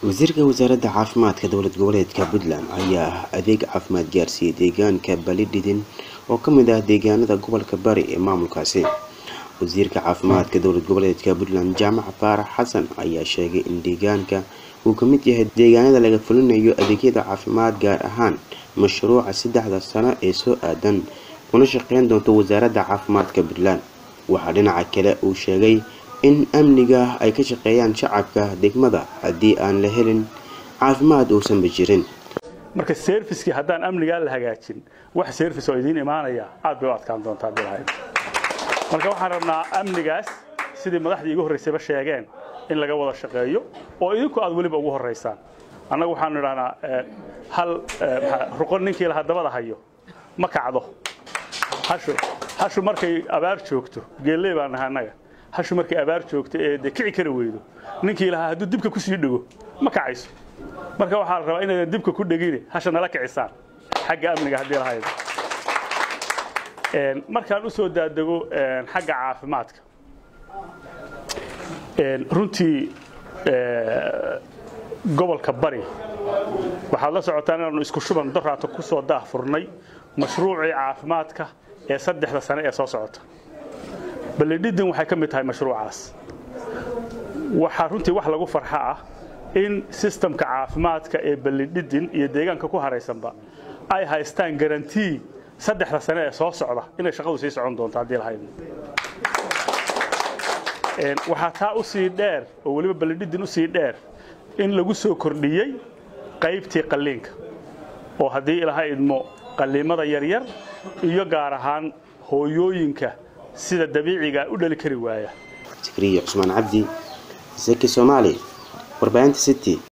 wasiirka wasaaradda caafimaadka dowlad goboleedka Puntland ayaa adeeg caafimaad gaarsiiyay deegaanka Balidhidin oo ka mid ah deegaanada gobolka Bari ee maamulkaasi. wasiirka caafimaadka dowlad goboleedka Puntland Jaamac Faarax Xasan ayaa sheegay in deegaanka uu ka mid yahay deegaanada laga fulinayo adeegyada caafimaad gaar ahaan mashruuca 3 sano ee soo aadan kuna shaqeyn doonto wasaaradda caafimaadka Puntland. waxaa dhinaca kale uu sheegay in amniga ay ka shaqeeyaan shacabka degmada haddii aan la helin caafimaad uusan jirin. marka service-ki haddaan amniga la hagaajin wax service oo idin imaanaya aad bay u adkaan doontaa bilahay. marka waxaan rabnaa amnigaas sidii madaxdii igu horeysayba sheegeen in laga wada shaqeeyo oo idinku aad waliba ugu horeysaan. annagu waxaan idhahnaa hal ruqon ninkii la hadabada hayo ma kacdo. hashu markay abaar joogto geeley baan nahay hashu markay abaar joogto ee kici kara weydo ninkii lahaa haduu dibka ku sii dhigo ma kacayso. marka waxaa la rabaa inay dibka ku dhigin hasha nala kicisaan xagga amniga hadii la haydo. markaan u soo daadego xagga caafimaadka runtii gobolka Bari waxaa la socotaan inaan isku shuban daraato ku soo daahfurnay mashruuci caafimaadka ee 3 sano ee soo socota. Balidhidin waxay ka mid tahay mashruucaas. waxaa runtii wax lagu farxa ah in systemka caafimaadka ee Balidhidin iyo deegaanka ku hareysanba ay haystaan guarantee 3 sano ee soo socda inay shaqadu sii socon doonto hadii la haydo. waxaa taa u sii dheer oo waliba Balidhidin u sii dheer in lagu soo kordhiyay qaybtii qalliinka oo hadii ilaahay idmo qalliimada yar yar iyo gaar ahaan hooyooyinka sida dabiiciga u dhali kari waaya. Zikriya Cusmaan Cabdi, Zaki Soomaali, warbaahinta City.